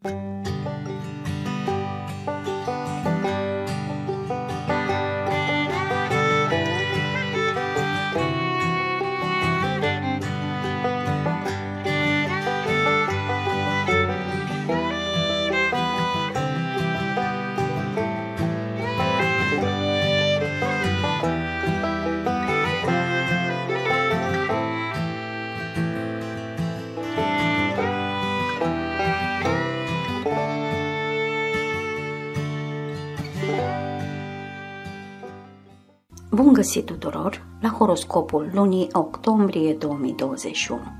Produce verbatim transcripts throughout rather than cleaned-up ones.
Bun găsit tuturor la horoscopul lunii octombrie două mii douăzeci și unu.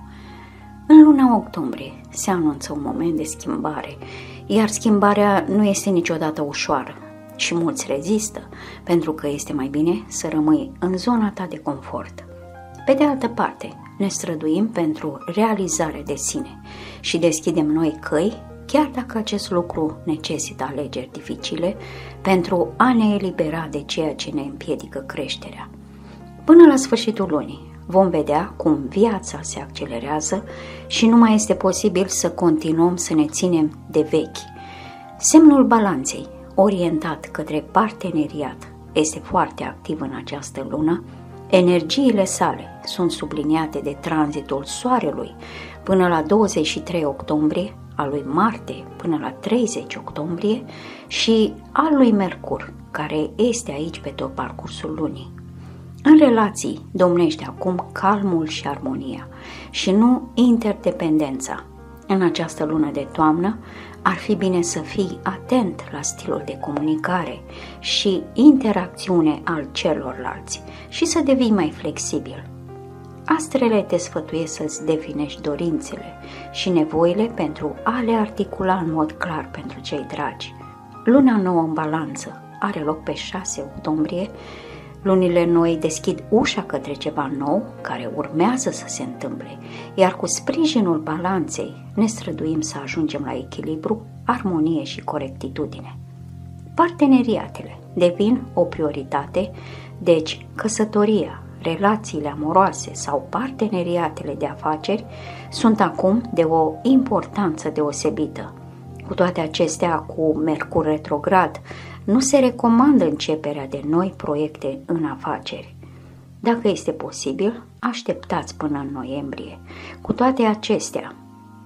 În luna octombrie se anunță un moment de schimbare, iar schimbarea nu este niciodată ușoară și mulți rezistă pentru că este mai bine să rămâi în zona ta de confort. Pe de altă parte, ne străduim pentru realizare de sine și deschidem noi căi, chiar dacă acest lucru necesită alegeri dificile pentru a ne elibera de ceea ce ne împiedică creșterea. Până la sfârșitul lunii vom vedea cum viața se accelerează și nu mai este posibil să continuăm să ne ținem de vechi. Semnul balanței, orientat către parteneriat, este foarte activ în această lună. Energiile sale sunt subliniate de tranzitul Soarelui până la douăzeci și trei octombrie, al lui Marte până la treizeci octombrie și al lui Mercur, care este aici pe tot parcursul lunii. În relații domnește acum calmul și armonia și nu interdependența. În această lună de toamnă ar fi bine să fii atent la stilul de comunicare și interacțiune al celorlalți și să devii mai flexibil. Astrele te sfătuiesc să-ți definești dorințele și nevoile pentru a le articula în mod clar pentru cei dragi. Luna nouă în balanță are loc pe șase octombrie. Lunile noi deschid ușa către ceva nou care urmează să se întâmple, iar cu sprijinul balanței ne străduim să ajungem la echilibru, armonie și corectitudine. Parteneriatele devin o prioritate, deci căsătoria, relațiile amoroase sau parteneriatele de afaceri sunt acum de o importanță deosebită. Cu toate acestea, cu Mercur retrograd, nu se recomandă începerea de noi proiecte în afaceri. Dacă este posibil, așteptați până în noiembrie. Cu toate acestea,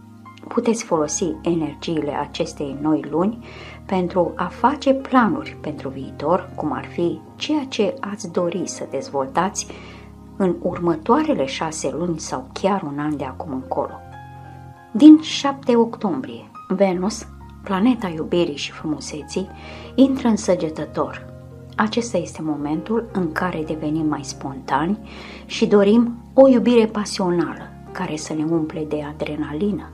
puteți folosi energiile acestei noi luni pentru a face planuri pentru viitor, cum ar fi ceea ce ați dori să dezvoltați în următoarele șase luni sau chiar un an de acum încolo. Din șapte octombrie, Venus, planeta iubirii și frumuseții, intră în Săgetător. Acesta este momentul în care devenim mai spontani și dorim o iubire pasională care să ne umple de adrenalină.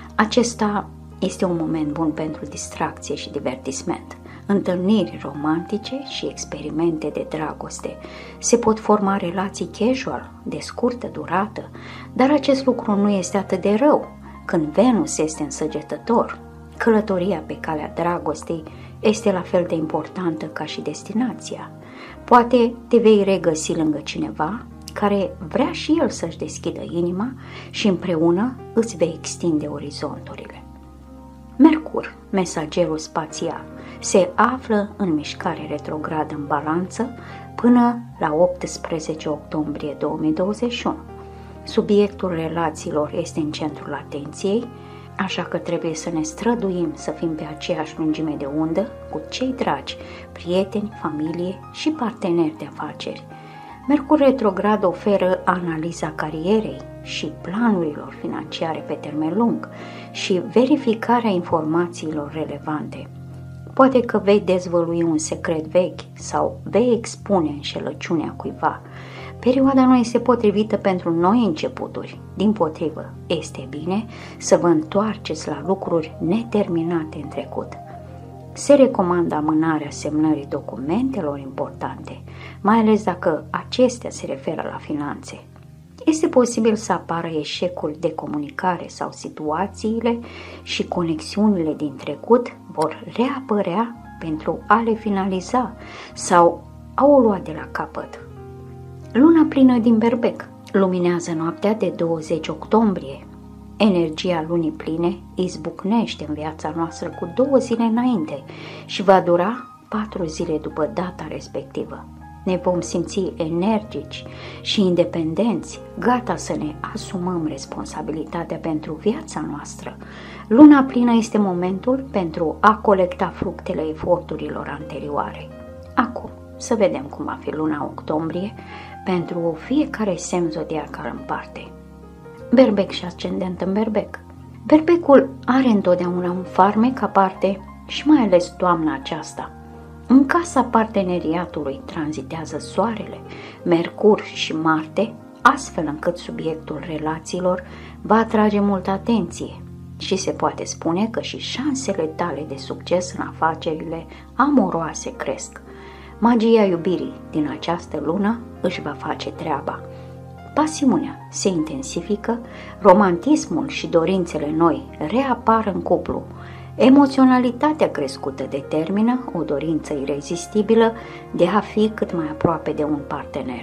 Acesta este un moment bun pentru distracție și divertisment, întâlniri romantice și experimente de dragoste. Se pot forma relații casual, de scurtă durată, dar acest lucru nu este atât de rău. Când Venus este în Săgetător, călătoria pe calea dragostei este la fel de importantă ca și destinația. Poate te vei regăsi lângă cineva care vrea și el să-și deschidă inima și împreună îți vei extinde orizonturile. Mercur, mesagerul spațial, se află în mișcare retrogradă în balanță până la optsprezece octombrie două mii douăzeci și unu. Subiectul relațiilor este în centrul atenției, așa că trebuie să ne străduim să fim pe aceeași lungime de undă cu cei dragi, prieteni, familie și parteneri de afaceri. Mercur retrograd oferă analiza carierei și planurilor financiare pe termen lung și verificarea informațiilor relevante. Poate că vei dezvălui un secret vechi sau vei expune înșelăciunea cuiva. Perioada nu este potrivită pentru noi începuturi. Dimpotrivă, este bine să vă întoarceți la lucruri neterminate în trecut. Se recomandă amânarea semnării documentelor importante, mai ales dacă acestea se referă la finanțe. Este posibil să apară eșecul de comunicare sau situațiile și conexiunile din trecut vor reapărea pentru a le finaliza sau a o lua de la capăt. Luna plină din Berbec luminează noaptea de douăzeci octombrie. Energia lunii pline izbucnește în viața noastră cu două zile înainte și va dura patru zile după data respectivă. Ne vom simți energici și independenți, gata să ne asumăm responsabilitatea pentru viața noastră. Luna plină este momentul pentru a colecta fructele eforturilor anterioare. Acum, să vedem cum va fi luna octombrie pentru fiecare semn zodiacal în parte. Berbec și ascendent în Berbec. Berbecul are întotdeauna un farmec aparte și mai ales toamna aceasta. În casa parteneriatului tranzitează Soarele, Mercur și Marte, astfel încât subiectul relațiilor va atrage multă atenție și se poate spune că și șansele tale de succes în afacerile amoroase cresc. Magia iubirii din această lună își va face treaba. Pasiunea se intensifică, romantismul și dorințele noi reapar în cuplu. Emoționalitatea crescută determină o dorință irezistibilă de a fi cât mai aproape de un partener.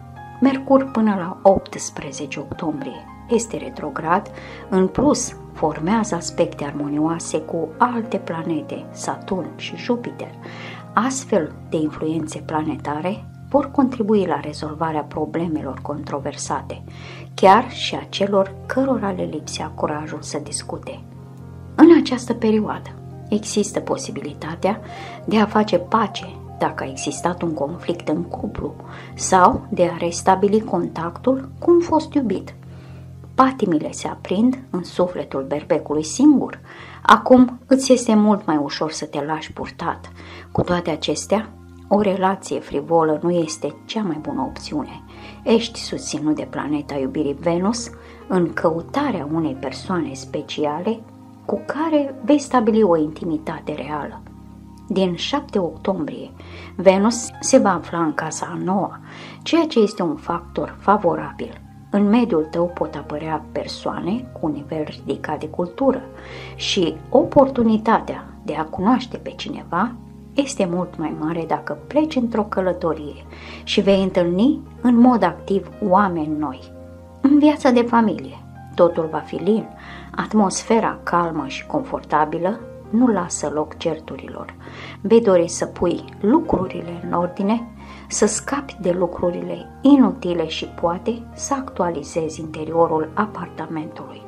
Mercur până la optsprezece octombrie este retrograd, în plus formează aspecte armonioase cu alte planete, Saturn și Jupiter. Astfel de influențe planetare vor contribui la rezolvarea problemelor controversate, chiar și a celor cărora le lipsea curajul să discute. În această perioadă există posibilitatea de a face pace dacă a existat un conflict în cuplu sau de a restabili contactul cu un fost iubit. Patimile se aprind în sufletul berbecului singur. Acum îți este mult mai ușor să te lași purtat. Cu toate acestea, o relație frivolă nu este cea mai bună opțiune. Ești susținut de planeta iubirii Venus în căutarea unei persoane speciale cu care vei stabili o intimitate reală. Din șapte octombrie, Venus se va afla în casa a noua, ceea ce este un factor favorabil. În mediul tău pot apărea persoane cu un nivel ridicat de cultură și oportunitatea de a cunoaște pe cineva este mult mai mare dacă pleci într-o călătorie și vei întâlni în mod activ oameni noi. În viața de familie, totul va fi lin, atmosfera calmă și confortabilă nu lasă loc certurilor. Vei dori să pui lucrurile în ordine, să scapi de lucrurile inutile și poate să actualizezi interiorul apartamentului.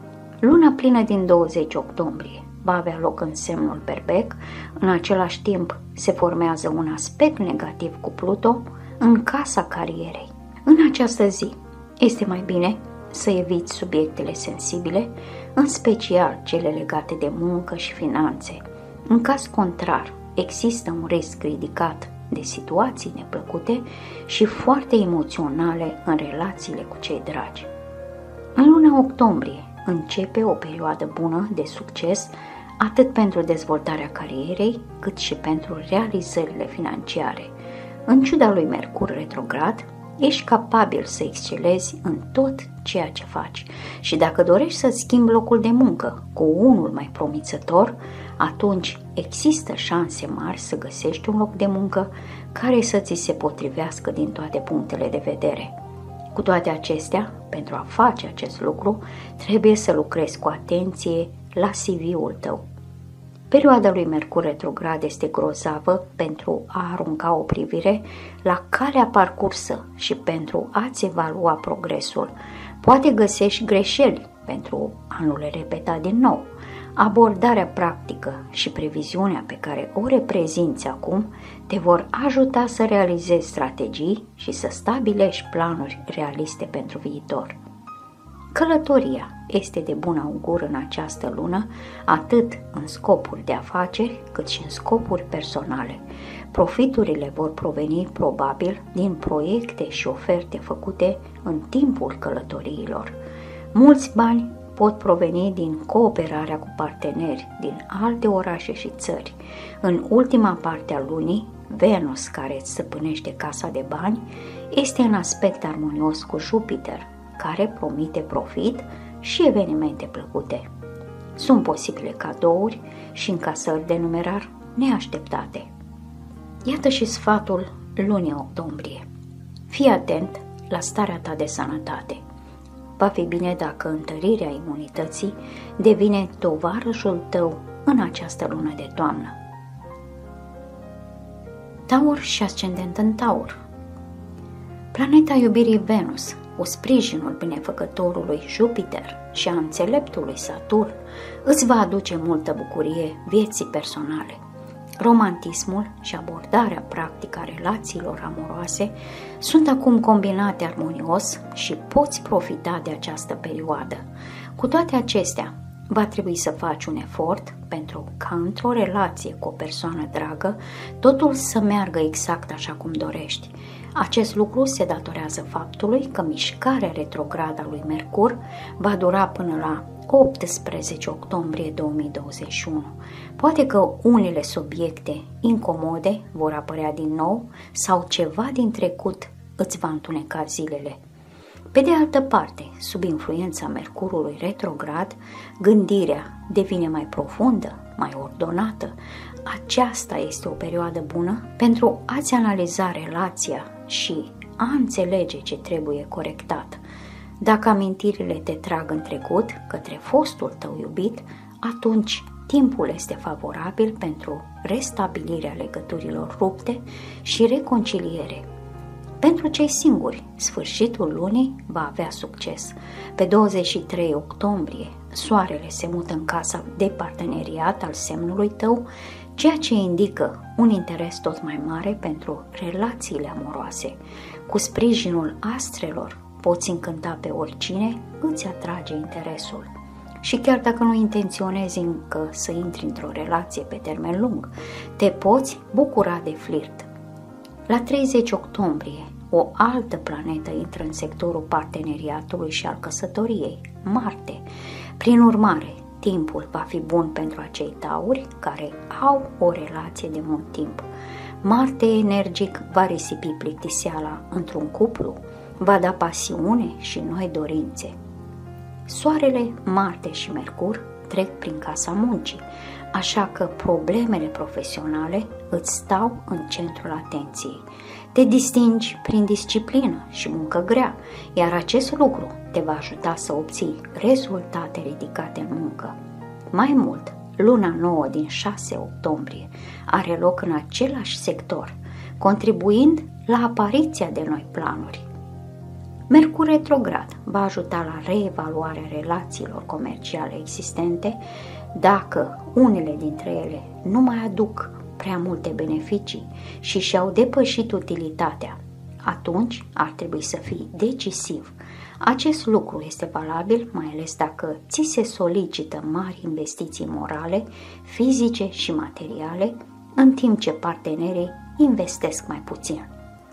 Luna plină din douăzeci octombrie va avea loc în semnul Berbec, în același timp se formează un aspect negativ cu Pluto în casa carierei. În această zi este mai bine să eviți subiectele sensibile, în special cele legate de muncă și finanțe. În caz contrar, există un risc ridicat de situații neplăcute și foarte emoționale în relațiile cu cei dragi. În luna octombrie începe o perioadă bună de succes atât pentru dezvoltarea carierei cât și pentru realizările financiare. În ciuda lui Mercur retrograd, ești capabil să excelezi în tot ceea ce faci și dacă dorești să schimbi locul de muncă cu unul mai promițător, atunci există șanse mari să găsești un loc de muncă care să ți se potrivească din toate punctele de vedere. Cu toate acestea, pentru a face acest lucru, trebuie să lucrezi cu atenție la C V-ul tău. Perioada lui Mercur retrograd este grozavă pentru a arunca o privire la calea parcursă și pentru a-ți evalua progresul. Poate găsești greșeli pentru a nu le repeta din nou. Abordarea practică și previziunea pe care o reprezinți acum te vor ajuta să realizezi strategii și să stabilești planuri realiste pentru viitor. Călătoria este de bun augur în această lună, atât în scopuri de afaceri, cât și în scopuri personale. Profiturile vor proveni probabil din proiecte și oferte făcute în timpul călătoriilor. Mulți bani pot proveni din cooperarea cu parteneri din alte orașe și țări. În ultima parte a lunii, Venus, care îți stăpânește casa de bani, este în aspect armonios cu Jupiter, care promite profit și evenimente plăcute. Sunt posibile cadouri și încasări de numerar neașteptate. Iată și sfatul lunii octombrie. Fii atent la starea ta de sănătate. Va fi bine dacă întărirea imunității devine tovarășul tău în această lună de toamnă. Taur și ascendent în Taur. Planeta iubirii Venus, cu sprijinul binefăcătorului Jupiter și a înțeleptului Saturn, îți va aduce multă bucurie vieții personale. Romantismul și abordarea practică a relațiilor amoroase sunt acum combinate armonios și poți profita de această perioadă. Cu toate acestea, va trebui să faci un efort pentru ca într-o relație cu o persoană dragă totul să meargă exact așa cum dorești. Acest lucru se datorează faptului că mișcarea retrogradă a lui Mercur va dura până la optsprezece octombrie două mii douăzeci și unu. Poate că unele subiecte incomode vor apărea din nou sau ceva din trecut îți va întuneca zilele. Pe de altă parte, sub influența Mercurului retrograd, gândirea devine mai profundă, mai ordonată. Aceasta este o perioadă bună pentru a-ți analiza relația și a înțelege ce trebuie corectat. Dacă amintirile te trag în trecut, către fostul tău iubit, atunci timpul este favorabil pentru restabilirea legăturilor rupte și reconciliere. Pentru cei singuri, sfârșitul lunii va avea succes. Pe douăzeci și trei octombrie, soarele se mută în casa de parteneriat al semnului tău, ceea ce indică un interes tot mai mare pentru relațiile amoroase. Cu sprijinul astrelor poți încânta pe oricine îți atrage interesul. Și chiar dacă nu intenționezi încă să intri într-o relație pe termen lung, te poți bucura de flirt. La treizeci octombrie, o altă planetă intră în sectorul parteneriatului și al căsătoriei, Marte. Prin urmare, timpul va fi bun pentru acei tauri care au o relație de mult timp. Marte energic va risipi plictiseala într-un cuplu, va da pasiune și noi dorințe. Soarele, Marte și Mercur trec prin casa muncii, așa că problemele profesionale îți stau în centrul atenției. Te distingi prin disciplină și muncă grea, iar acest lucru te va ajuta să obții rezultate ridicate în muncă. Mai mult, luna nouă din șase octombrie are loc în același sector, contribuind la apariția de noi planuri. Mercur retrograd va ajuta la reevaluarea relațiilor comerciale existente dacă unele dintre ele nu mai aduc prea multe beneficii și și-au depășit utilitatea. Atunci ar trebui să fii decisiv. Acest lucru este valabil mai ales dacă ți se solicită mari investiții morale, fizice și materiale, în timp ce partenerii investesc mai puțin.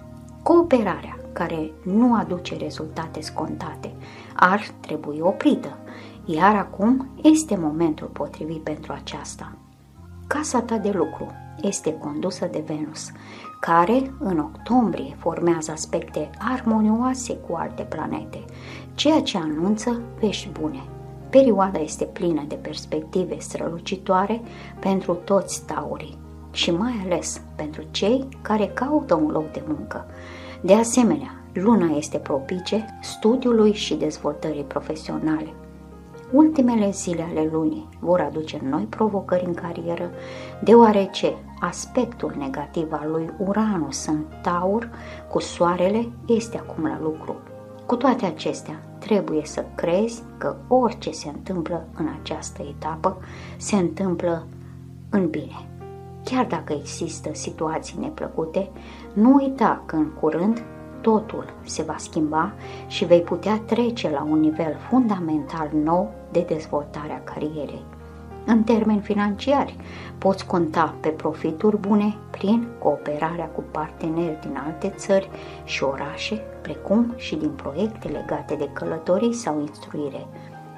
Cooperarea care nu aduce rezultate scontate ar trebui oprită, iar acum este momentul potrivit pentru aceasta. Casa ta de lucru este condusă de Venus, care în octombrie formează aspecte armonioase cu alte planete, ceea ce anunță vești bune. Perioada este plină de perspective strălucitoare pentru toți taurii și mai ales pentru cei care caută un loc de muncă. De asemenea, luna este propice studiului și dezvoltării profesionale. Ultimele zile ale lunii vor aduce noi provocări în carieră, deoarece aspectul negativ al lui Uranus în Taur cu soarele este acum la lucru. Cu toate acestea, trebuie să crezi că orice se întâmplă în această etapă se întâmplă în bine. Chiar dacă există situații neplăcute, nu uita că în curând totul se va schimba și vei putea trece la un nivel fundamental nou de dezvoltare a carierei. În termeni financiari, poți conta pe profituri bune prin cooperarea cu parteneri din alte țări și orașe, precum și din proiecte legate de călătorii sau instruire.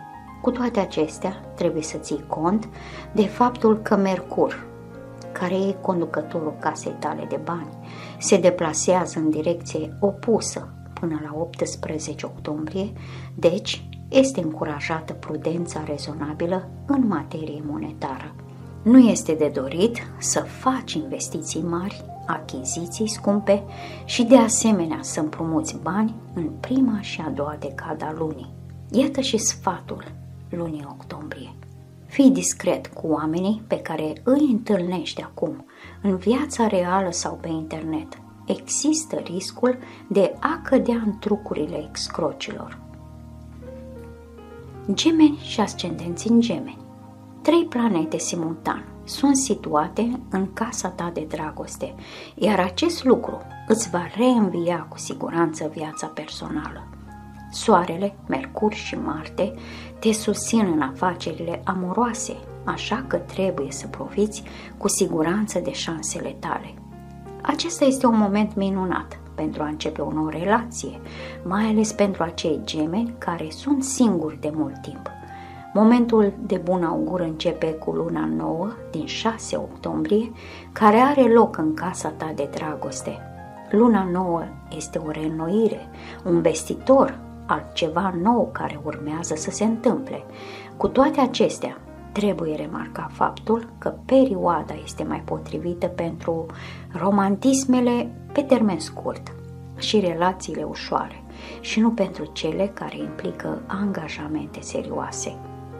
Cu toate acestea, trebuie să ții cont de faptul că Mercur, care e conducătorul casei tale de bani, se deplasează în direcție opusă până la optsprezece octombrie, deci este încurajată prudența rezonabilă în materie monetară. Nu este de dorit să faci investiții mari, achiziții scumpe și de asemenea să împrumuți bani în prima și a doua decada lunii. Iată și sfatul lunii octombrie. Fii discret cu oamenii pe care îi întâlnești acum, în viața reală sau pe internet. Există riscul de a cădea în trucurile excrocilor. Gemeni și ascendenți în Gemeni. Trei planete simultan sunt situate în casa ta de dragoste, iar acest lucru îți va reînvia cu siguranță viața personală. Soarele, Mercur și Marte te susțin în afacerile amoroase, așa că trebuie să profiți cu siguranță de șansele tale. Acesta este un moment minunat pentru a începe o nouă relație, mai ales pentru acei gemeni care sunt singuri de mult timp. Momentul de bun augur începe cu luna nouă din șase octombrie, care are loc în casa ta de dragoste. Luna nouă este o reînnoire, un vestitor al ceva nou care urmează să se întâmple. Cu toate acestea, trebuie remarca faptul că perioada este mai potrivită pentru romantismele pe termen scurt și relațiile ușoare și nu pentru cele care implică angajamente serioase.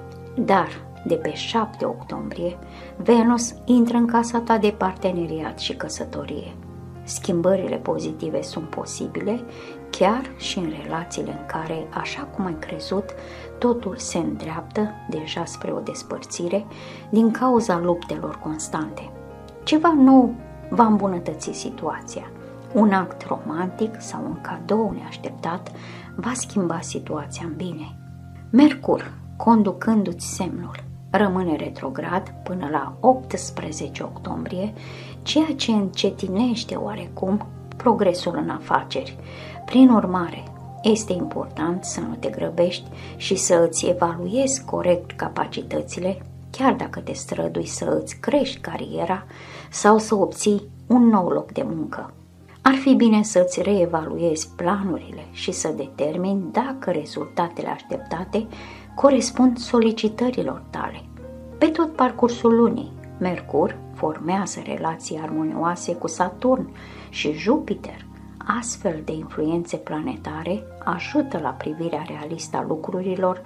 Dar de pe șapte octombrie, Venus intră în casa ta de parteneriat și căsătorie. Schimbările pozitive sunt posibile chiar și în relațiile în care, așa cum ai crezut, totul se îndreaptă deja spre o despărțire din cauza luptelor constante. Ceva nou va îmbunătăți situația. Un act romantic sau un cadou neașteptat va schimba situația în bine. Mercur, conducându-ți semnul, rămâne retrograd până la optsprezece octombrie, ceea ce încetinește oarecum progresul în afaceri. Prin urmare, este important să nu te grăbești și să îți evaluezi corect capacitățile, chiar dacă te strădui să îți crești cariera sau să obții un nou loc de muncă. Ar fi bine să-ți reevaluezi planurile și să determini dacă rezultatele așteptate corespund solicitărilor tale. Pe tot parcursul lunii, Mercur formează relații armonioase cu Saturn și Jupiter. Astfel de influențe planetare ajută la privirea realistă a lucrurilor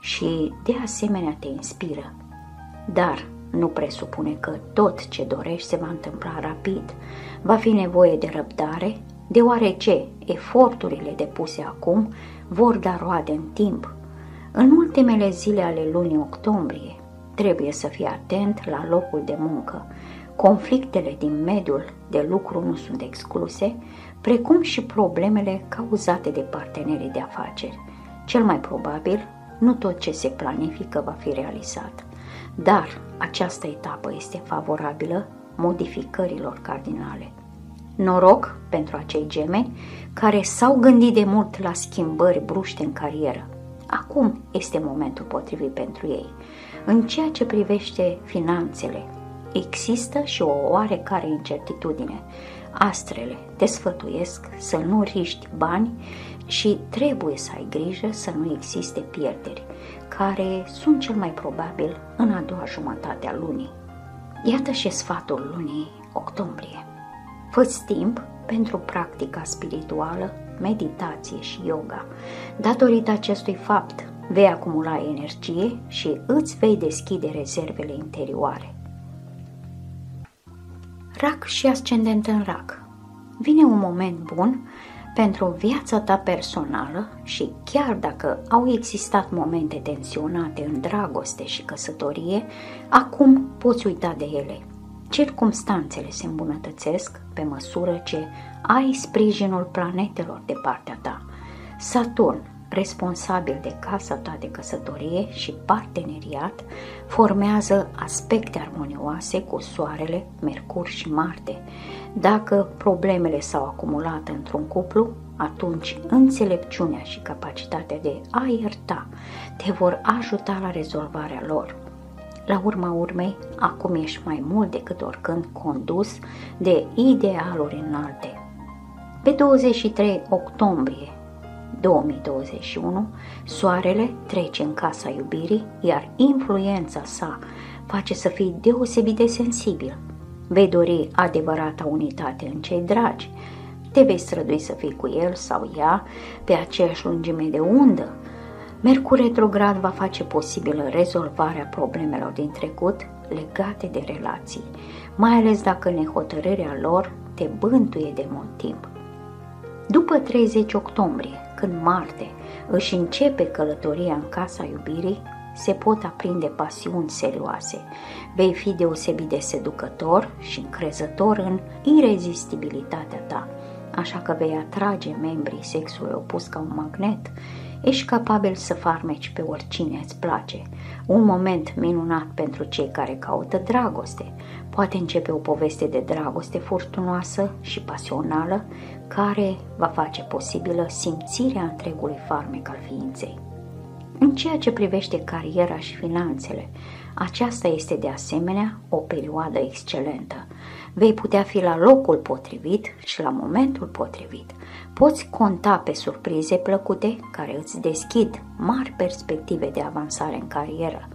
și de asemenea te inspiră. Dar nu presupune că tot ce dorești se va întâmpla rapid. Va fi nevoie de răbdare, deoarece eforturile depuse acum vor da roade în timp. În ultimele zile ale lunii octombrie, trebuie să fii atent la locul de muncă. Conflictele din mediul de lucru nu sunt excluse, precum și problemele cauzate de partenerii de afaceri. Cel mai probabil, nu tot ce se planifică va fi realizat, dar această etapă este favorabilă modificărilor cardinale. Noroc pentru acei gemeni care s-au gândit de mult la schimbări bruște în carieră. Acum este momentul potrivit pentru ei. În ceea ce privește finanțele, există și o oarecare incertitudine. Astrele te sfătuiesc să nu riști bani și trebuie să ai grijă să nu existe pierderi, care sunt cel mai probabil în a doua jumătate a lunii. Iată și sfatul lunii octombrie. Fă-ți timp pentru practica spirituală, meditație și yoga. Datorită acestui fapt, vei acumula energie și îți vei deschide rezervele interioare. Rac și ascendent în rac. Vine un moment bun pentru viața ta personală și chiar dacă au existat momente tensionate în dragoste și căsătorie, acum poți uita de ele. Circumstanțele se îmbunătățesc pe măsură ce ai sprijinul planetelor de partea ta. Saturn, responsabil de casa ta de căsătorie și parteneriat, formează aspecte armonioase cu Soarele, Mercur și Marte. Dacă problemele s-au acumulat într-un cuplu, atunci înțelepciunea și capacitatea de a ierta te vor ajuta la rezolvarea lor. La urma urmei, acum ești mai mult decât oricând condus de idealuri înalte. Pe douăzeci și trei octombrie două mii douăzeci și unu, Soarele trece în casa iubirii, iar influența sa face să fii deosebit de sensibil. Vei dori adevărata unitate în cei dragi, te vei strădui să fii cu el sau ea pe aceeași lungime de undă, Mercur retrograd va face posibilă rezolvarea problemelor din trecut legate de relații, mai ales dacă nehotărârea lor te bântuie de mult timp. După treizeci octombrie, când Marte își începe călătoria în casa iubirii, se pot aprinde pasiuni serioase. Vei fi deosebit de seducător și încrezător în irezistibilitatea ta, așa că vei atrage membrii sexului opus ca un magnet. Ești capabil să farmeci pe oricine îți place. Un moment minunat pentru cei care caută dragoste. Poate începe o poveste de dragoste furtunoasă și pasională care va face posibilă simțirea întregului farmec al ființei. În ceea ce privește cariera și finanțele, aceasta este de asemenea o perioadă excelentă. Vei putea fi la locul potrivit și la momentul potrivit. Poți conta pe surprize plăcute care îți deschid mari perspective de avansare în carieră.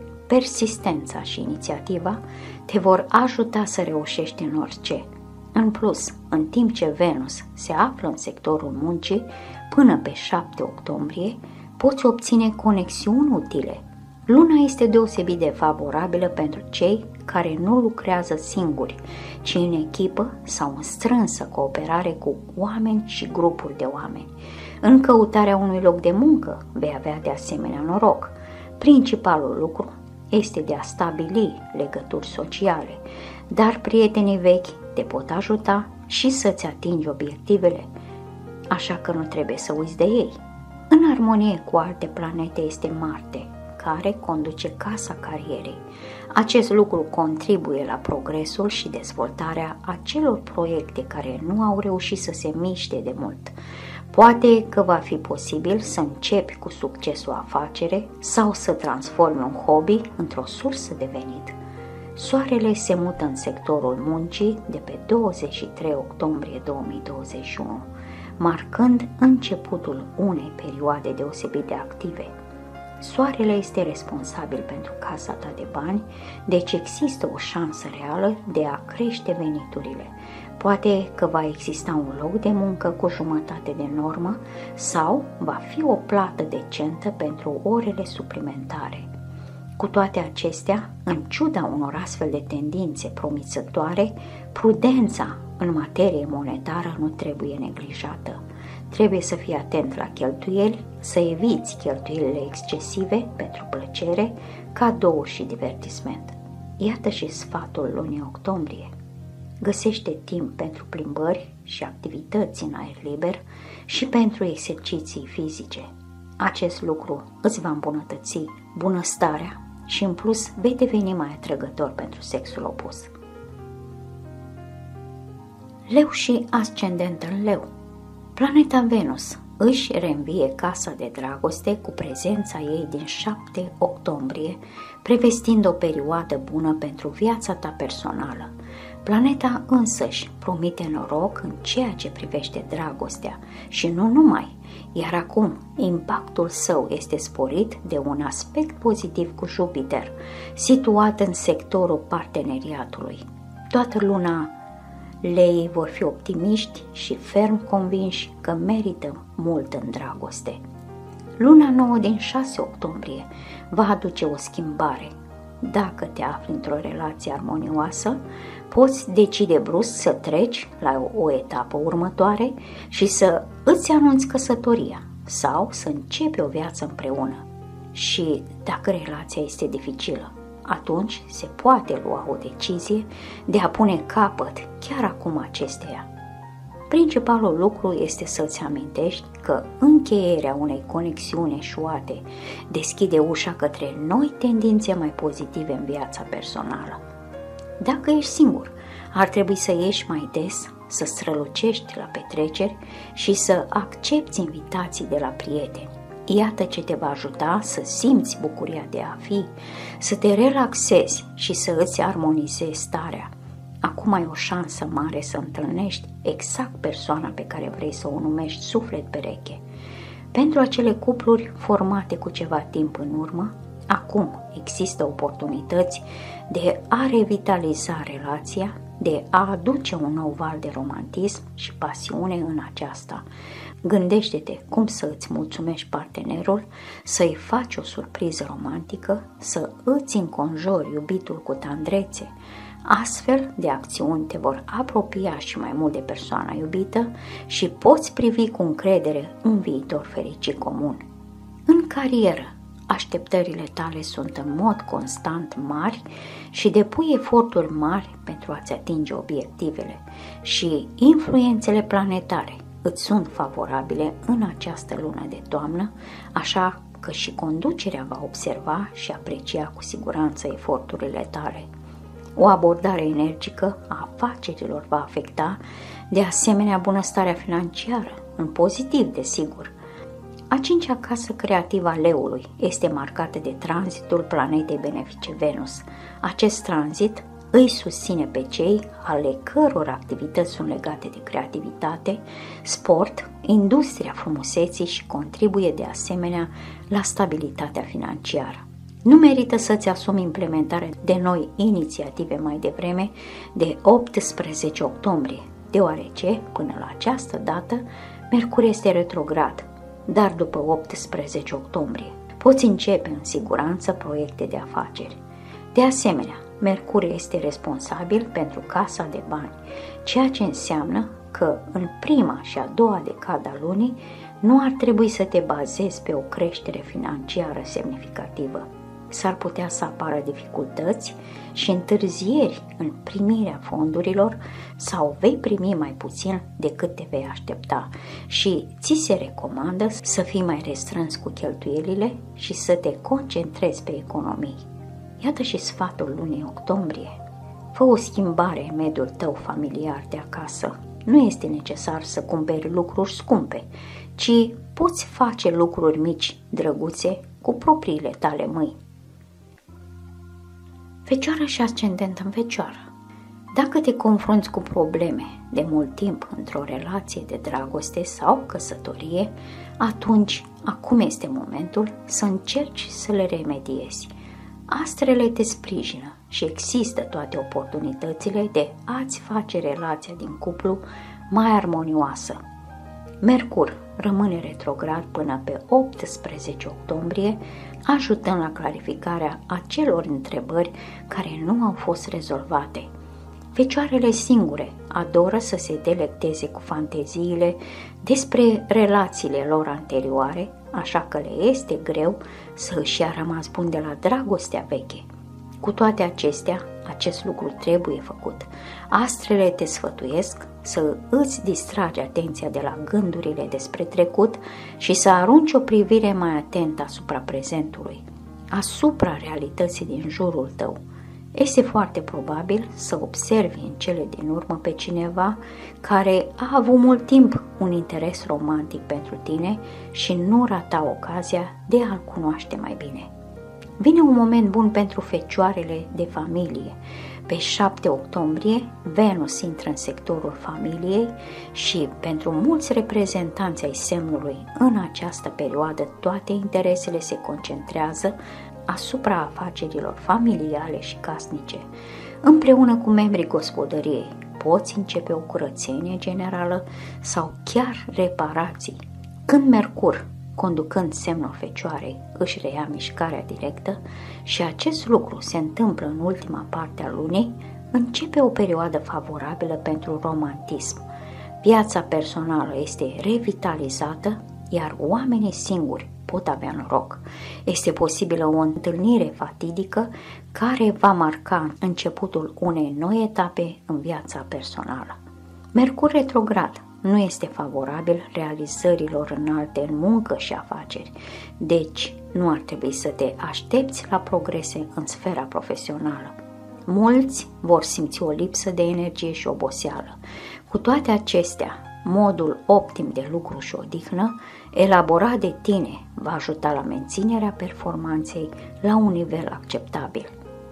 Persistența și inițiativa te vor ajuta să reușești în orice. În plus, în timp ce Venus se află în sectorul muncii, până pe șapte octombrie, poți obține conexiuni utile. Luna este deosebit de favorabilă pentru cei care nu lucrează singuri, ci în echipă sau în strânsă cooperare cu oameni și grupuri de oameni. În căutarea unui loc de muncă vei avea de asemenea noroc. Principalul lucru este de a stabili legături sociale, dar prietenii vechi te pot ajuta și să-ți atingi obiectivele, așa că nu trebuie să uiți de ei. În armonie cu alte planete este Marte, care conduce casa carierei. Acest lucru contribuie la progresul și dezvoltarea acelor proiecte care nu au reușit să se miște de mult. Poate că va fi posibil să începi cu succes o afacere sau să transformi un hobby într-o sursă de venit. Soarele se mută în sectorul muncii de pe douăzeci și trei octombrie două mii douăzeci și unu, marcând începutul unei perioade deosebit de active. Soarele este responsabil pentru casa ta de bani, deci există o șansă reală de a crește veniturile. Poate că va exista un loc de muncă cu jumătate de normă sau va fi o plată decentă pentru orele suplimentare. Cu toate acestea, în ciuda unor astfel de tendințe promițătoare, prudența în materie monetară nu trebuie neglijată. Trebuie să fii atent la cheltuieli, să eviți cheltuielile excesive pentru plăcere, cadouri și divertisment. Iată și sfatul lunii octombrie. Găsește timp pentru plimbări și activități în aer liber și pentru exerciții fizice. Acest lucru îți va îmbunătăți bunăstarea și în plus vei deveni mai atrăgător pentru sexul opus. Leu și ascendent în Leu. Planeta Venus își reînvie casa de dragoste cu prezența ei din șapte octombrie, prevestind o perioadă bună pentru viața ta personală. Planeta însăși promite noroc în ceea ce privește dragostea și nu numai, iar acum impactul său este sporit de un aspect pozitiv cu Jupiter, situat în sectorul parteneriatului. Toată luna Leii vor fi optimiști și ferm convinși că merită mult în dragoste. Luna nouă din șase octombrie va aduce o schimbare. Dacă te afli într-o relație armonioasă, poți decide brusc să treci la o, o etapă următoare și să îți anunți căsătoria sau să începi o viață împreună. Și dacă relația este dificilă, atunci se poate lua o decizie de a pune capăt chiar acum acesteia. Principalul lucru este să-ți amintești că încheierea unei conexiuni eșuate deschide ușa către noi tendințe mai pozitive în viața personală. Dacă ești singur, ar trebui să ieși mai des, să strălucești la petreceri și să accepți invitații de la prieteni. Iată ce te va ajuta să simți bucuria de a fi, să te relaxezi și să îți armonizezi starea. Acum ai o șansă mare să întâlnești exact persoana pe care vrei să o numești suflet pereche. Pentru acele cupluri formate cu ceva timp în urmă, acum există oportunități de a revitaliza relația, de a aduce un nou val de romantism și pasiune în aceasta. Gândește-te cum să îți mulțumești partenerul, să-i faci o surpriză romantică, să îți înconjori iubitul cu tandrețe. Astfel de acțiuni te vor apropia și mai mult de persoana iubită și poți privi cu încredere un viitor fericit comun. În carieră, așteptările tale sunt în mod constant mari și depui eforturi mari pentru a-ți atinge obiectivele și influențele planetare îți sunt favorabile în această lună de toamnă, așa că și conducerea va observa și aprecia cu siguranță eforturile tale. O abordare energică a afacerilor va afecta de asemenea bunăstarea financiară, în pozitiv desigur. A cincea casă creativă a leului este marcată de tranzitul planetei benefice Venus. Acest tranzit îi susține pe cei ale căror activități sunt legate de creativitate, sport, industria frumuseții și contribuie de asemenea la stabilitatea financiară. Nu merită să-ți asumi implementarea de noi inițiative mai devreme de optsprezece octombrie, deoarece, până la această dată, Mercur este retrograd, dar după optsprezece octombrie poți începe în siguranță proiecte de afaceri. De asemenea, Mercur este responsabil pentru casa de bani, ceea ce înseamnă că în prima și a doua decada lunii nu ar trebui să te bazezi pe o creștere financiară semnificativă. S-ar putea să apară dificultăți și întârzieri în primirea fondurilor sau vei primi mai puțin decât te vei aștepta și ți se recomandă să fii mai restrâns cu cheltuielile și să te concentrezi pe economii. Iată și sfatul lunii octombrie. Fă o schimbare în mediul tău familiar de acasă. Nu este necesar să cumperi lucruri scumpe, ci poți face lucruri mici, drăguțe, cu propriile tale mâini. Fecioară și ascendent în Fecioară. Dacă te confrunți cu probleme de mult timp într-o relație de dragoste sau căsătorie, atunci acum este momentul să încerci să le remediezi. Astrele te sprijină și există toate oportunitățile de a-ți face relația din cuplu mai armonioasă. Mercur rămâne retrograd până pe optsprezece octombrie, ajutând la clarificarea acelor întrebări care nu au fost rezolvate. Fecioarele singure adoră să se delecteze cu fanteziile despre relațiile lor anterioare, așa că le este greu să își ia rămas bun de la dragostea veche. Cu toate acestea, acest lucru trebuie făcut. Astrele te sfătuiesc să îți distragi atenția de la gândurile despre trecut și să arunci o privire mai atentă asupra prezentului, asupra realității din jurul tău. Este foarte probabil să observi în cele din urmă pe cineva care a avut mult timp un interes romantic pentru tine și nu rata ocazia de a-l cunoaște mai bine. Vine un moment bun pentru fecioarele de familie. Pe șapte octombrie, Venus intră în sectorul familiei și pentru mulți reprezentanți ai semnului în această perioadă toate interesele se concentrează asupra afacerilor familiale și casnice. Împreună cu membrii gospodăriei poți începe o curățenie generală sau chiar reparații. Când Mercur, conducând semnul Fecioarei, își reia mișcarea directă și acest lucru se întâmplă în ultima parte a lunii, începe o perioadă favorabilă pentru romantism. Viața personală este revitalizată, iar oamenii singuri pot avea noroc. Este posibilă o întâlnire fatidică care va marca începutul unei noi etape în viața personală. Mercur retrograd nu este favorabil realizărilor înalte în muncă și afaceri, deci nu ar trebui să te aștepți la progrese în sfera profesională. Mulți vor simți o lipsă de energie și oboseală. Cu toate acestea, modul optim de lucru și odihnă, elaborat de tine, va ajuta la menținerea performanței la un nivel acceptabil.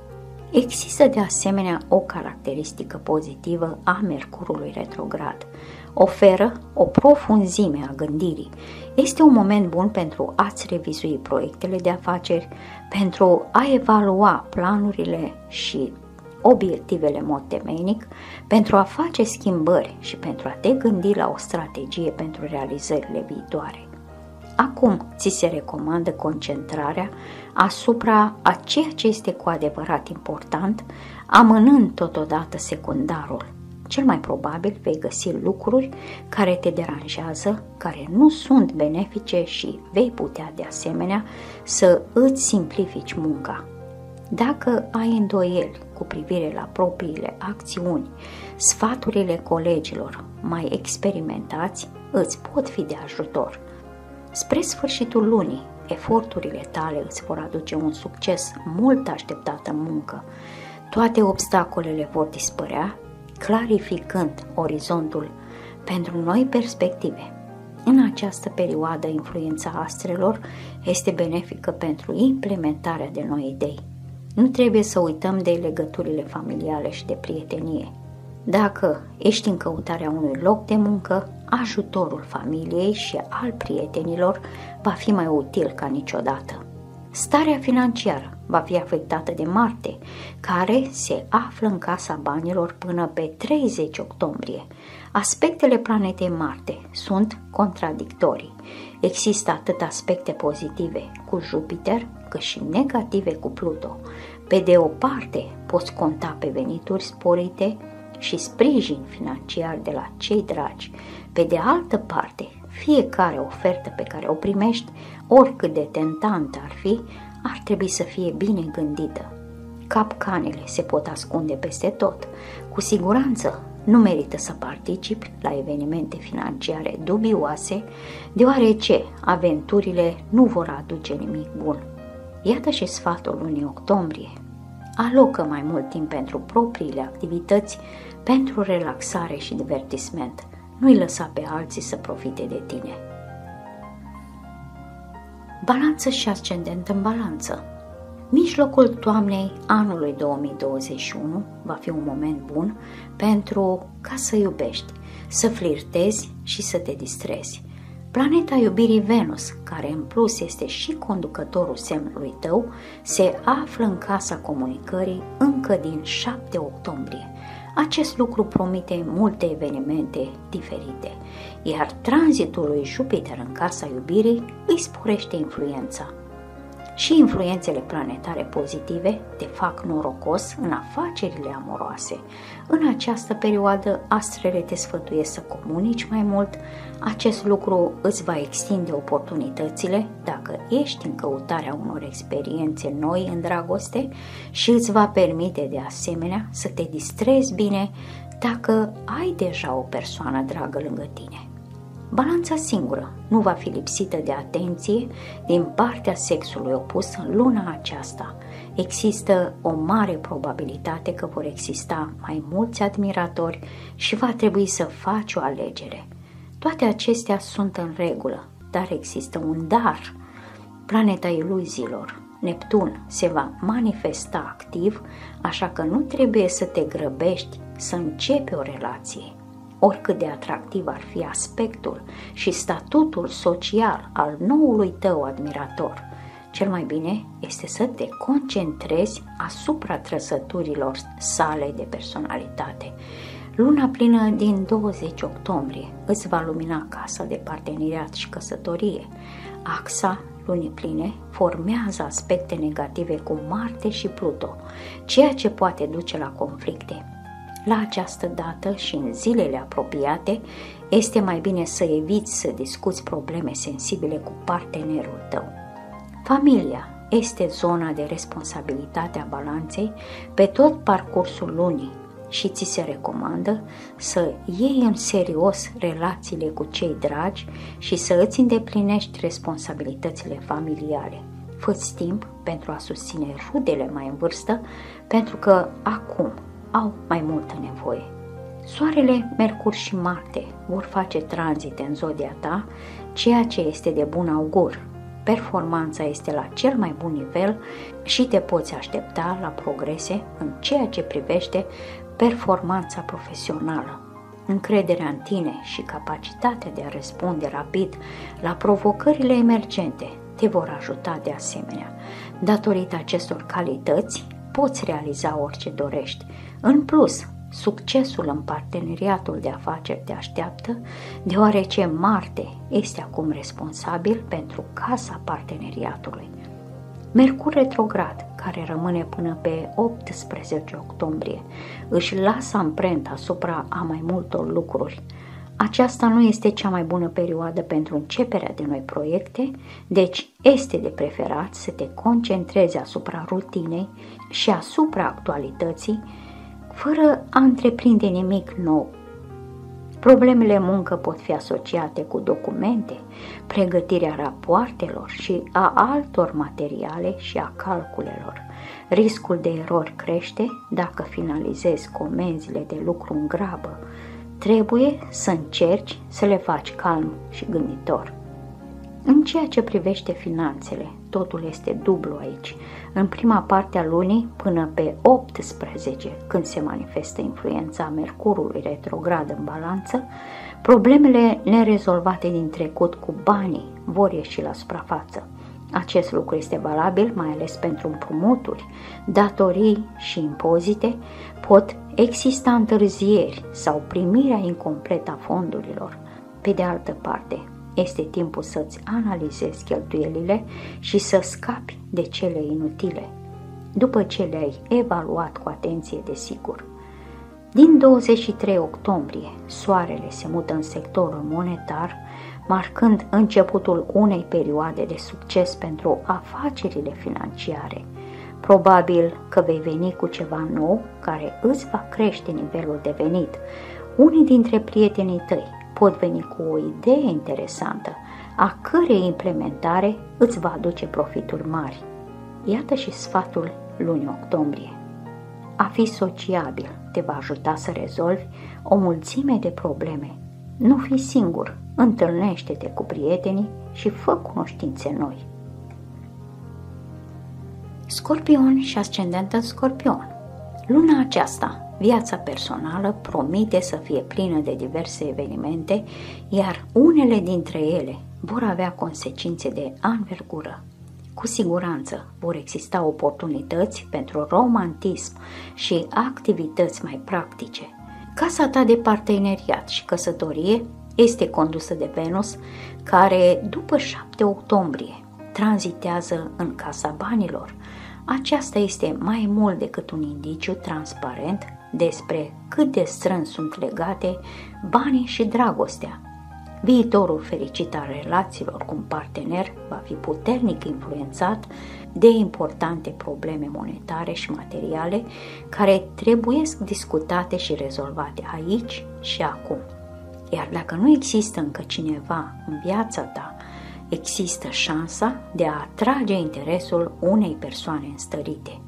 Există de asemenea o caracteristică pozitivă a Mercurului retrograd. Oferă o profunzime a gândirii. Este un moment bun pentru a-ți revizui proiectele de afaceri, pentru a evalua planurile și obiectivele în mod temeinic, pentru a face schimbări și pentru a te gândi la o strategie pentru realizările viitoare. Acum ți se recomandă concentrarea asupra a ceea ce este cu adevărat important, amânând totodată secundarul. Cel mai probabil vei găsi lucruri care te deranjează, care nu sunt benefice și vei putea de asemenea să îți simplifici munca. Dacă ai îndoieli cu privire la propriile acțiuni, sfaturile colegilor mai experimentați îți pot fi de ajutor. Spre sfârșitul lunii, eforturile tale îți vor aduce un succes mult așteptat în muncă. Toate obstacolele vor dispărea, clarificând orizontul pentru noi perspective. În această perioadă, influența astrelor este benefică pentru implementarea de noi idei. Nu trebuie să uităm de legăturile familiale și de prietenie. Dacă ești în căutarea unui loc de muncă, ajutorul familiei și al prietenilor va fi mai util ca niciodată. Starea financiară va fi afectată de Marte, care se află în casa banilor până pe treizeci octombrie. Aspectele planetei Marte sunt contradictorii. Există atât aspecte pozitive cu Jupiter, cât și negative cu Pluto. Pe de o parte, poți conta pe venituri sporite și sprijin financiar de la cei dragi. Pe de altă parte, fiecare ofertă pe care o primești, oricât de tentantă ar fi, ar trebui să fie bine gândită. Capcanele se pot ascunde peste tot. Cu siguranță nu merită să participi la evenimente financiare dubioase, deoarece aventurile nu vor aduce nimic bun. Iată și sfatul lunii octombrie. Alocă mai mult timp pentru propriile activități, pentru relaxare și divertisment. Nu-i lăsa pe alții să profite de tine. Balanță și ascendent în balanță. Mijlocul toamnei anului două mii douăzeci și unu va fi un moment bun pentru ca să iubești, să flirtezi și să te distrezi. Planeta iubirii Venus, care în plus este și conducătorul semnului tău, se află în casa comunicării încă din șapte octombrie. Acest lucru promite multe evenimente diferite, iar tranzitul lui Jupiter în casa iubirii îi sporește influența. Și influențele planetare pozitive te fac norocos în afacerile amoroase. În această perioadă, astrele te sfătuiesc să comunici mai mult. Acest lucru îți va extinde oportunitățile dacă ești în căutarea unor experiențe noi în dragoste și îți va permite de asemenea să te distrezi bine dacă ai deja o persoană dragă lângă tine. Balanța singură nu va fi lipsită de atenție din partea sexului opus în luna aceasta. Există o mare probabilitate că vor exista mai mulți admiratori și va trebui să faci o alegere. Toate acestea sunt în regulă, dar există un dar. Planeta iluziilor, Neptun, se va manifesta activ, așa că nu trebuie să te grăbești să începi o relație. Oricât de atractiv ar fi aspectul și statutul social al noului tău admirator, cel mai bine este să te concentrezi asupra trăsăturilor sale de personalitate. Luna plină din douăzeci octombrie îți va lumina casa de parteneriat și căsătorie. Axa lunii pline formează aspecte negative cu Marte și Pluto, ceea ce poate duce la conflicte. La această dată și în zilele apropiate, este mai bine să eviți să discuți probleme sensibile cu partenerul tău. Familia este zona de responsabilitate a balanței pe tot parcursul lunii și ți se recomandă să iei în serios relațiile cu cei dragi și să îți îndeplinești responsabilitățile familiale. Fă-ți timp pentru a susține rudele mai în vârstă, pentru că acum au mai multă nevoie. Soarele, Mercur și Marte vor face tranzite în zodia ta, ceea ce este de bun augur. Performanța este la cel mai bun nivel și te poți aștepta la progrese în ceea ce privește performanța profesională. Încrederea în tine și capacitatea de a răspunde rapid la provocările emergente te vor ajuta de asemenea. Datorită acestor calități, poți realiza orice dorești. În plus, succesul în parteneriatul de afaceri te așteaptă, deoarece Marte este acum responsabil pentru casa parteneriatului. Mercur retrograd, care rămâne până pe optsprezece octombrie, își lasă amprenta asupra a mai multor lucruri. Aceasta nu este cea mai bună perioadă pentru începerea de noi proiecte, deci este de preferat să te concentrezi asupra rutinei și asupra actualității, fără a întreprinde nimic nou. Problemele muncă pot fi asociate cu documente, pregătirea rapoartelor și a altor materiale și a calculelor. Riscul de erori crește dacă finalizezi comenzile de lucru în grabă. Trebuie să încerci să le faci calm și gânditor. În ceea ce privește finanțele, totul este dublu aici. În prima parte a lunii, până pe optsprezece, când se manifestă influența Mercurului retrograd în balanță, problemele nerezolvate din trecut cu banii vor ieși la suprafață. Acest lucru este valabil mai ales pentru împrumuturi, datorii și impozite. Pot exista întârzieri sau primirea incompletă a fondurilor. Pe de altă parte, este timpul să-ți analizezi cheltuielile și să scapi de cele inutile, după ce le-ai evaluat cu atenție, desigur. Din douăzeci și trei octombrie, Soarele se mută în sectorul monetar, marcând începutul unei perioade de succes pentru afacerile financiare. Probabil că vei veni cu ceva nou care îți va crește nivelul de venit. Unii dintre prietenii tăi pot veni cu o idee interesantă, a cărei implementare îți va aduce profituri mari. Iată și sfatul lunii octombrie. A fi sociabil te va ajuta să rezolvi o mulțime de probleme. Nu fi singur, întâlnește-te cu prietenii și fă cunoștințe noi. Scorpion și ascendent în Scorpion. Luna aceasta, viața personală promite să fie plină de diverse evenimente, iar unele dintre ele vor avea consecințe de anvergură. Cu siguranță vor exista oportunități pentru romantism și activități mai practice. Casa ta de parteneriat și căsătorie este condusă de Venus, care după șapte octombrie tranzitează în casa banilor. Aceasta este mai mult decât un indiciu transparent despre cât de strâns sunt legate banii și dragostea. Viitorul fericit al relațiilor cu un partener va fi puternic influențat de importante probleme monetare și materiale care trebuie discutate și rezolvate aici și acum. Iar dacă nu există încă cineva în viața ta, există șansa de a atrage interesul unei persoane înstărite.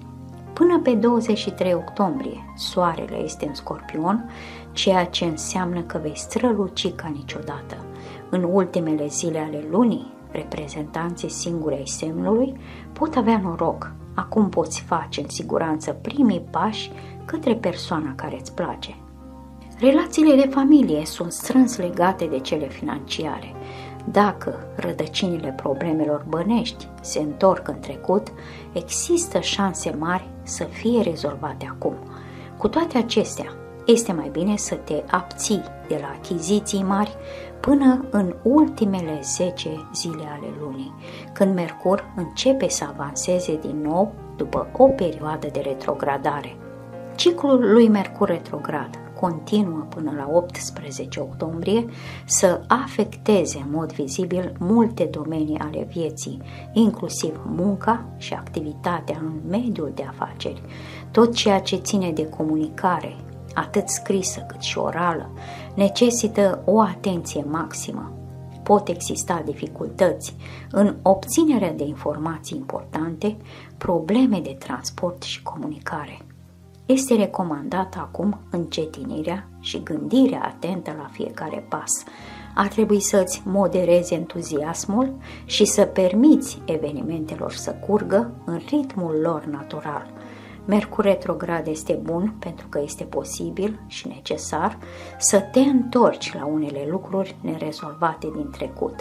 Până pe douăzeci și trei octombrie, Soarele este în Scorpion, ceea ce înseamnă că vei străluci ca niciodată. În ultimele zile ale lunii, reprezentanții singuri ai semnului pot avea noroc. Acum poți face în siguranță primii pași către persoana care îți place. Relațiile de familie sunt strâns legate de cele financiare. Dacă rădăcinile problemelor bănești se întorc în trecut, există șanse mari să fie rezolvate acum. Cu toate acestea, este mai bine să te abții de la achiziții mari până în ultimele zece zile ale lunii, când Mercur începe să avanseze din nou după o perioadă de retrogradare. Ciclul lui Mercur retrograd continuă până la optsprezece octombrie să afecteze în mod vizibil multe domenii ale vieții, inclusiv munca și activitatea în mediul de afaceri. Tot ceea ce ține de comunicare, atât scrisă cât și orală, necesită o atenție maximă. Pot exista dificultăți în obținerea de informații importante, probleme de transport și comunicare. Este recomandată acum încetinirea și gândirea atentă la fiecare pas. Ar trebui să-ți moderezi entuziasmul și să permiți evenimentelor să curgă în ritmul lor natural. Mercur retrograd este bun pentru că este posibil și necesar să te întorci la unele lucruri nerezolvate din trecut.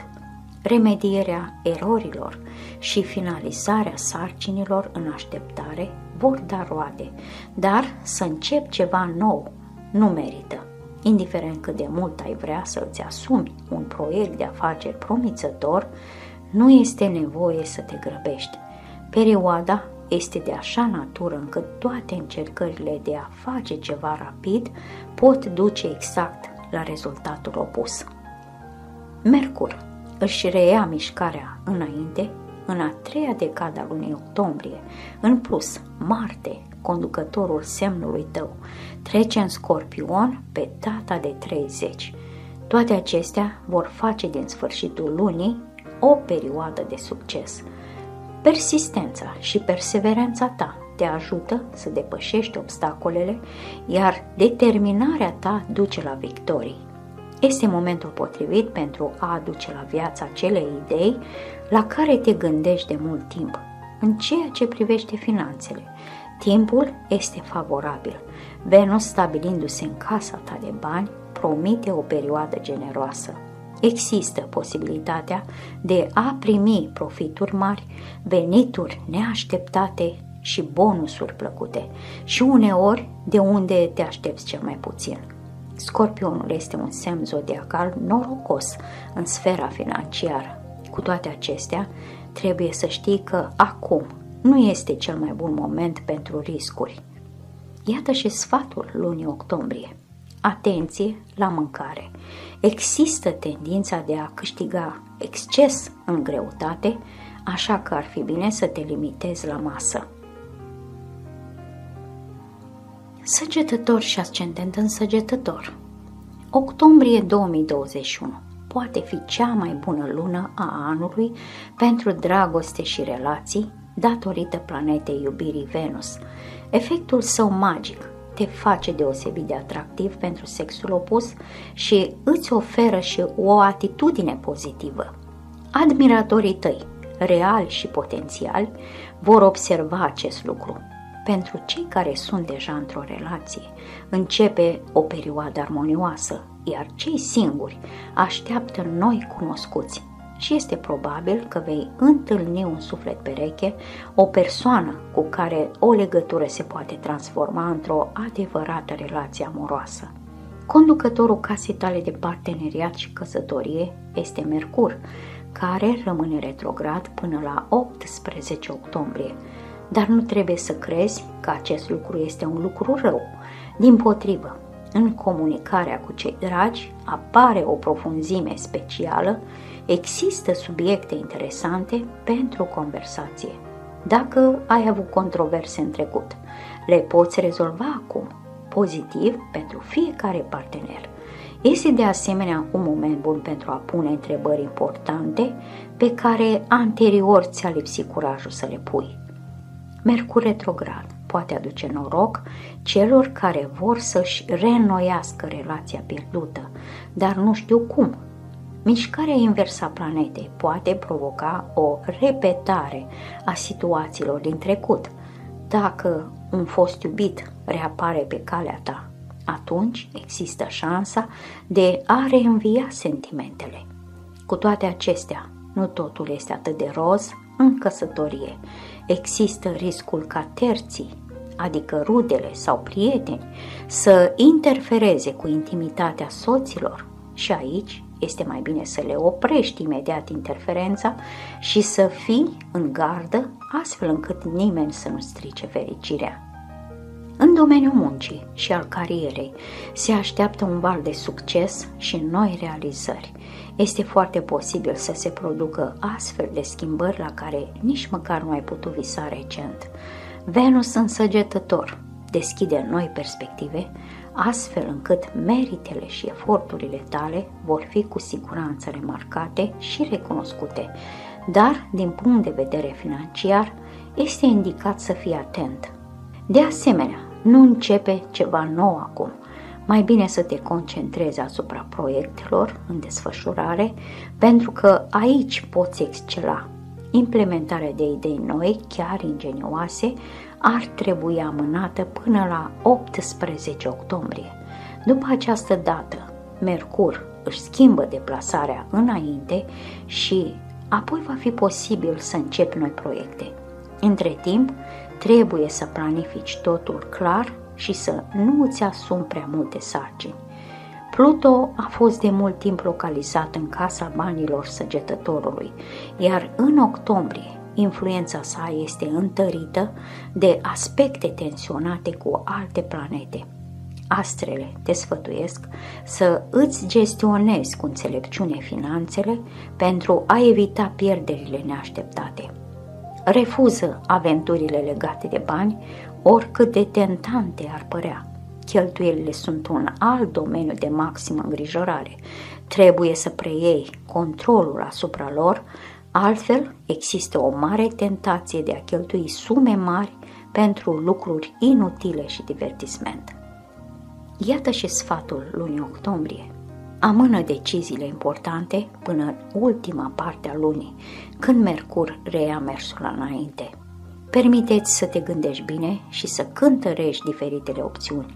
Remedierea erorilor și finalizarea sarcinilor în așteptare vor da roade, dar să încep ceva nou nu merită. Indiferent cât de mult ai vrea să îți asumi un proiect de afaceri promițător, nu este nevoie să te grăbești. Perioada este de așa natură încât toate încercările de a face ceva rapid pot duce exact la rezultatul opus. Mercur își reia mișcarea înainte în a treia decadă a lunii octombrie. În plus, Marte, conducătorul semnului tău, trece în Scorpion pe data de treizeci. Toate acestea vor face din sfârșitul lunii o perioadă de succes. Persistența și perseverența ta te ajută să depășești obstacolele, iar determinarea ta duce la victorii. Este momentul potrivit pentru a aduce la viață acele idei la care te gândești de mult timp. În ceea ce privește finanțele, timpul este favorabil. Venus, stabilindu-se în casa ta de bani, promite o perioadă generoasă. Există posibilitatea de a primi profituri mari, venituri neașteptate și bonusuri plăcute și uneori de unde te aștepți cel mai puțin. Scorpionul este un semn zodiacal norocos în sfera financiară. Cu toate acestea, trebuie să știi că acum nu este cel mai bun moment pentru riscuri. Iată și sfatul lunii octombrie. Atenție la mâncare. Există tendința de a câștiga exces în greutate, așa că ar fi bine să te limitezi la masă. Săgetător și ascendent în Săgetător. Octombrie două mii douăzeci și unu poate fi cea mai bună lună a anului pentru dragoste și relații, datorită planetei iubirii Venus. Efectul său magic te face deosebit de atractiv pentru sexul opus și îți oferă și o atitudine pozitivă. Admiratorii tăi, reali și potențiali, vor observa acest lucru. Pentru cei care sunt deja într-o relație, începe o perioadă armonioasă, iar cei singuri așteaptă noi cunoscuți și este probabil că vei întâlni un suflet pereche, o persoană cu care o legătură se poate transforma într-o adevărată relație amoroasă. Conducătorul casei tale de parteneriat și căsătorie este Mercur, care rămâne retrograd până la optsprezece octombrie. Dar nu trebuie să crezi că acest lucru este un lucru rău. Dimpotrivă, în comunicarea cu cei dragi apare o profunzime specială, există subiecte interesante pentru conversație. Dacă ai avut controverse în trecut, le poți rezolva acum, pozitiv pentru fiecare partener. Este de asemenea un moment bun pentru a pune întrebări importante pe care anterior ți-a lipsit curajul să le pui. Mercur retrograd poate aduce noroc celor care vor să-și reînnoiască relația pierdută, dar nu știu cum. Mișcarea inversă a planetei poate provoca o repetare a situațiilor din trecut. Dacă un fost iubit reapare pe calea ta, atunci există șansa de a reînvia sentimentele. Cu toate acestea, nu totul este atât de roz în căsătorie. Există riscul ca terții, adică rudele sau prieteni, să interfereze cu intimitatea soților și aici este mai bine să le oprești imediat interferența și să fii în gardă, astfel încât nimeni să nu strice fericirea. În domeniul muncii și al carierei se așteaptă un val de succes și noi realizări. Este foarte posibil să se producă astfel de schimbări la care nici măcar nu ai putut visa recent. Venus în Săgetător deschide noi perspective, astfel încât meritele și eforturile tale vor fi cu siguranță remarcate și recunoscute, dar din punct de vedere financiar este indicat să fii atent. De asemenea, nu începe ceva nou acum. Mai bine să te concentrezi asupra proiectelor în desfășurare, pentru că aici poți excela. Implementarea de idei noi, chiar ingenioase, ar trebui amânată până la optsprezece octombrie. După această dată, Mercur își schimbă deplasarea înainte și apoi va fi posibil să începi noi proiecte. Între timp, Trebuie să planifici totul clar și să nu îți asumi prea multe sarcini. Pluto a fost de mult timp localizat în casa banilor Săgetătorului, iar în octombrie influența sa este întărită de aspecte tensionate cu alte planete. Astrele te sfătuiesc să îți gestionezi cu înțelepciune finanțele pentru a evita pierderile neașteptate. Refuză aventurile legate de bani, oricât de tentante ar părea. Cheltuielile sunt un alt domeniu de maximă îngrijorare. Trebuie să preiei controlul asupra lor, altfel există o mare tentație de a cheltui sume mari pentru lucruri inutile și divertisment. Iată și sfatul lunii octombrie. Amână deciziile importante până în ultima parte a lunii, când Mercur reia mersul înainte. Permiteți să te gândești bine și să cântărești diferitele opțiuni.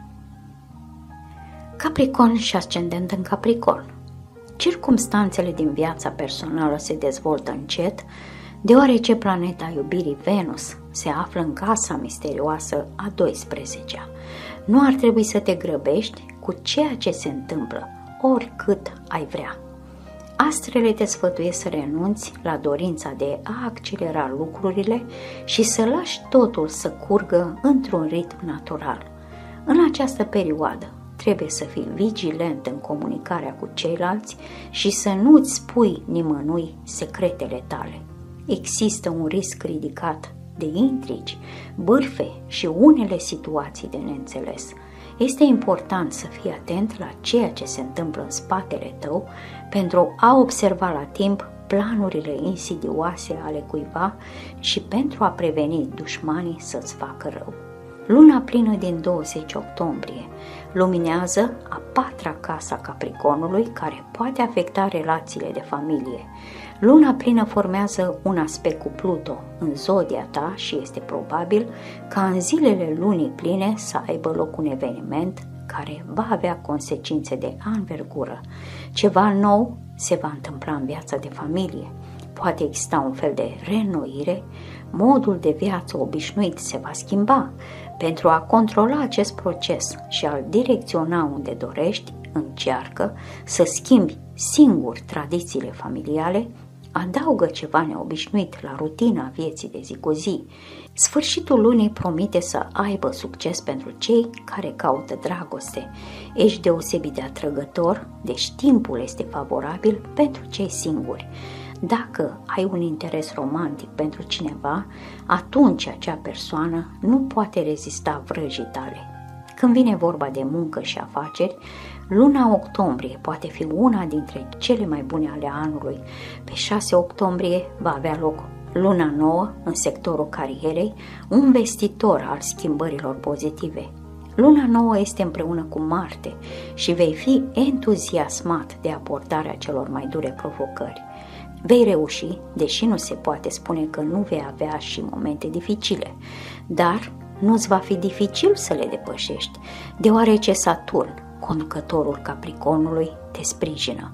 Capricorn și ascendent în Capricorn. Circumstanțele din viața personală se dezvoltă încet, deoarece planeta iubirii Venus se află în casa misterioasă a douăsprezecea. Nu ar trebui să te grăbești cu ceea ce se întâmplă, oricât ai vrea. Astrele te sfătuiesc să renunți la dorința de a accelera lucrurile și să lași totul să curgă într-un ritm natural. În această perioadă trebuie să fii vigilent în comunicarea cu ceilalți și să nu-ți spui nimănui secretele tale. Există un risc ridicat de intrigi, bârfe și unele situații de neînțeles. Este important să fii atent la ceea ce se întâmplă în spatele tău pentru a observa la timp planurile insidioase ale cuiva și pentru a preveni dușmanii să-ți facă rău. Luna plină din douăzeci octombrie luminează a patra casa Capricornului, care poate afecta relațiile de familie. Luna plină formează un aspect cu Pluto în zodia ta și este probabil ca în zilele lunii pline să aibă loc un eveniment care va avea consecințe de anvergură. Ceva nou se va întâmpla în viața de familie. Poate exista un fel de reînnoire, modul de viață obișnuit se va schimba. Pentru a controla acest proces și a-l direcționa unde dorești, încearcă să schimbi singur tradițiile familiale, adaugă ceva neobișnuit la rutina vieții de zi cu zi. Sfârșitul lunii promite să aibă succes pentru cei care caută dragoste. Ești deosebit de atrăgător, deci timpul este favorabil pentru cei singuri. Dacă ai un interes romantic pentru cineva, atunci acea persoană nu poate rezista vrăjii tale. Când vine vorba de muncă și afaceri, luna octombrie poate fi una dintre cele mai bune ale anului. Pe șase octombrie va avea loc luna nouă în sectorul carierei, un vestitor al schimbărilor pozitive. Luna nouă este împreună cu Marte și vei fi entuziasmat de abordarea celor mai dure provocări. Vei reuși, deși nu se poate spune că nu vei avea și momente dificile, dar nu-ți va fi dificil să le depășești, deoarece Saturn, conducătorul Capricornului, te sprijină.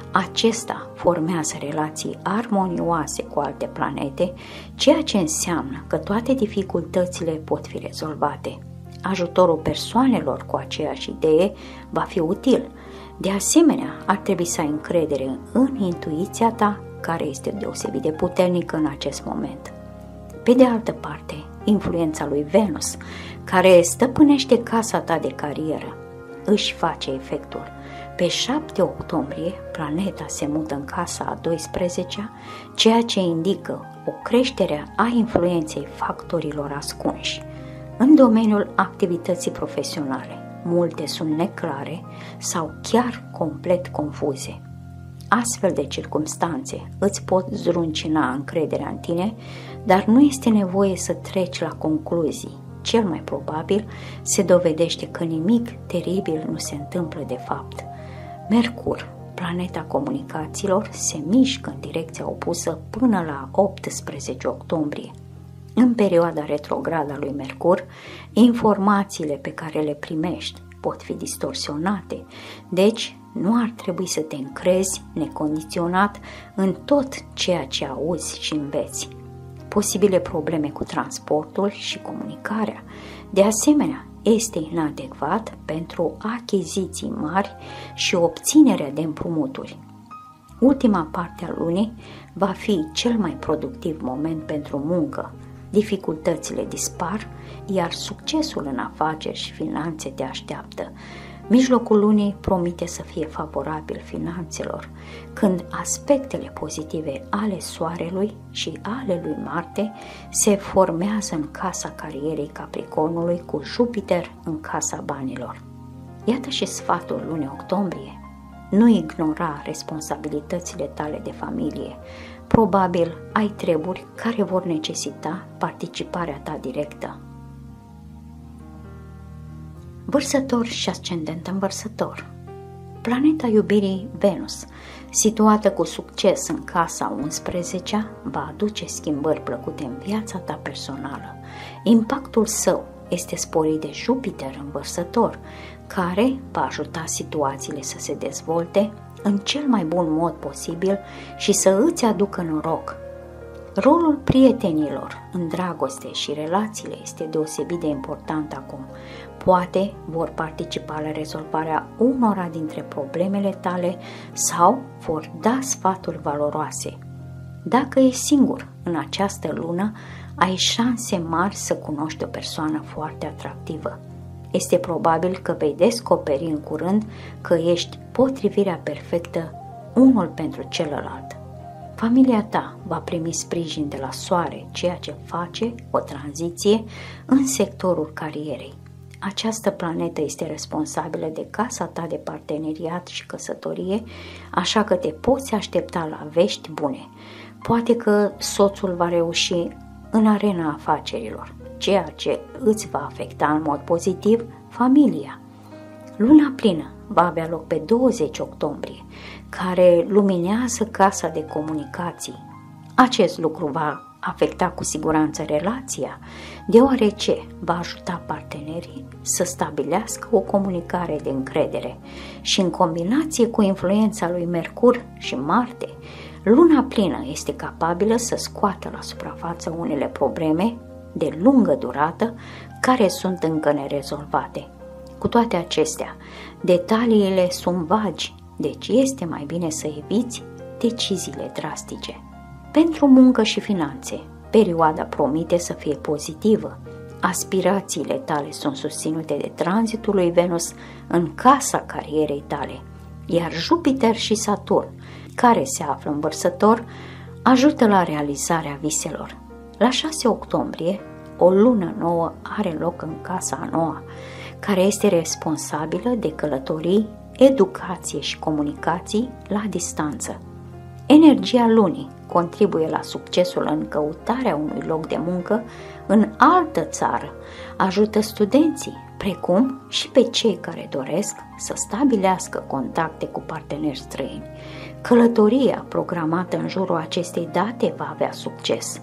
Acesta formează relații armonioase cu alte planete, ceea ce înseamnă că toate dificultățile pot fi rezolvate. Ajutorul persoanelor cu aceeași idee va fi util. De asemenea, ar trebui să ai încredere în intuiția ta, care este deosebit de puternică în acest moment. Pe de altă parte, influența lui Venus, care stăpânește casa ta de carieră, își face efectul. Pe șapte octombrie, planeta se mută în casa a douăsprezecea, ceea ce indică o creștere a influenței factorilor ascunși. În domeniul activității profesionale, multe sunt neclare sau chiar complet confuze. Astfel de circumstanțe îți pot zruncina încrederea în tine, dar nu este nevoie să treci la concluzii. Cel mai probabil se dovedește că nimic teribil nu se întâmplă de fapt. Mercur, planeta comunicațiilor, se mișcă în direcția opusă până la optsprezece octombrie. În perioada retrogradă a lui Mercur, informațiile pe care le primești pot fi distorsionate, deci nu ar trebui să te încrezi necondiționat în tot ceea ce auzi și înveți. posibile probleme cu transportul și comunicarea. De asemenea, este inadecvat pentru achiziții mari și obținerea de împrumuturi. Ultima parte a lunii va fi cel mai productiv moment pentru muncă. Dificultățile dispar, iar succesul în afaceri și finanțe te așteaptă. Mijlocul lunii promite să fie favorabil finanțelor, când aspectele pozitive ale Soarelui și ale lui Marte se formează în casa carierei Capricornului cu Jupiter în casa banilor. Iată și sfatul lunii octombrie. Nu ignora responsabilitățile tale de familie. Probabil ai treburi care vor necesita participarea ta directă. Vărsător și ascendent în Vărsător. Planeta iubirii Venus, situată cu succes în casa unsprezecea, va aduce schimbări plăcute în viața ta personală. Impactul său este sporit de Jupiter în Vărsător, care va ajuta situațiile să se dezvolte în cel mai bun mod posibil și să îți aducă noroc. Rolul prietenilor în dragoste și relațiile este deosebit de important acum. Poate vor participa la rezolvarea unora dintre problemele tale sau vor da sfaturi valoroase. Dacă ești singur în această lună, ai șanse mari să cunoști o persoană foarte atractivă. Este probabil că vei descoperi în curând că ești potrivirea perfectă unul pentru celălalt. Familia ta va primi sprijin de la Soare, ceea ce face o tranziție în sectorul carierei. Această planetă este responsabilă de casa ta de parteneriat și căsătorie, așa că te poți aștepta la vești bune. Poate că soțul va reuși în arena afacerilor, ceea ce îți va afecta în mod pozitiv familia. Luna plină va avea loc pe douăzeci octombrie, care luminează casa de comunicații. Acest lucru va afecta cu siguranță relația, deoarece va ajuta partenerii să stabilească o comunicare de încredere și în combinație cu influența lui Mercur și Marte, luna plină este capabilă să scoată la suprafață unele probleme de lungă durată care sunt încă nerezolvate. Cu toate acestea, detaliile sunt vagi, deci este mai bine să eviți deciziile drastice. Pentru muncă și finanțe, perioada promite să fie pozitivă. Aspirațiile tale sunt susținute de tranzitul lui Venus în casa carierei tale, iar Jupiter și Saturn, care se află în Vărsător, ajută la realizarea viselor. La șase octombrie, o lună nouă are loc în casa a noua, care este responsabilă de călătorii, educație și comunicații la distanță. Energia lunii contribuie la succesul în căutarea unui loc de muncă în altă țară, ajută studenții, precum și pe cei care doresc să stabilească contacte cu parteneri străini. Călătoria programată în jurul acestei date va avea succes.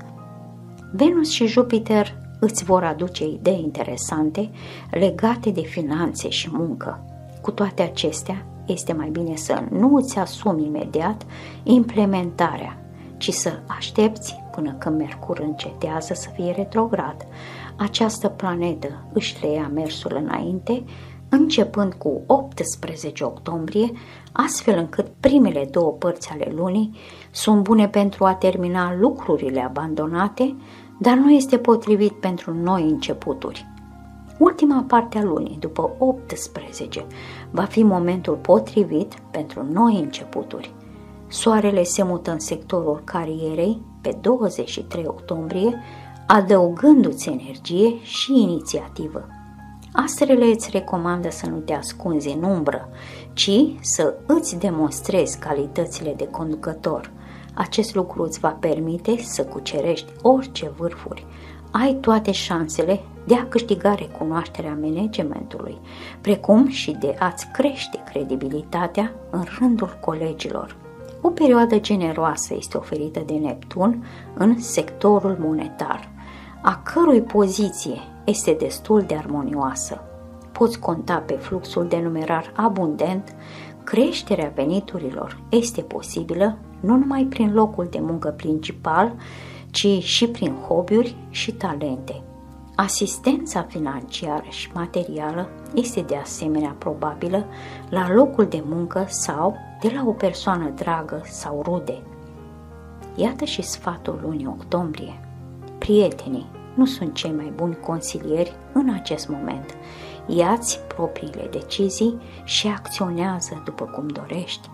Venus și Jupiter îți vor aduce idei interesante legate de finanțe și muncă. Cu toate acestea, este mai bine să nu îți asumi imediat implementarea, ci să aștepți până când Mercur încetează să fie retrograd. Această planetă își reia mersul înainte, începând cu optsprezece octombrie, astfel încât primele două părți ale lunii sunt bune pentru a termina lucrurile abandonate, dar nu este potrivit pentru noi începuturi. Ultima parte a lunii, după optsprezece, va fi momentul potrivit pentru noi începuturi. Soarele se mută în sectorul carierei pe douăzeci și trei octombrie, adăugându-ți energie și inițiativă. Astrele îți recomandă să nu te ascunzi în umbră, ci să îți demonstrezi calitățile de conducător. Acest lucru îți va permite să cucerești orice vârfuri. Ai toate șansele de a câștiga recunoașterea managementului, precum și de a-ți crește credibilitatea în rândul colegilor. O perioadă generoasă este oferită de Neptun în sectorul monetar, a cărui poziție este destul de armonioasă. Poți conta pe fluxul de numerar abundent, creșterea veniturilor este posibilă nu numai prin locul de muncă principal, ci și prin hobby-uri și talente. Asistența financiară și materială este de asemenea probabilă la locul de muncă sau de la o persoană dragă sau rude. Iată și sfatul lunii octombrie. Prietenii nu sunt cei mai buni consilieri în acest moment. Ia-ți propriile decizii și acționează după cum dorești.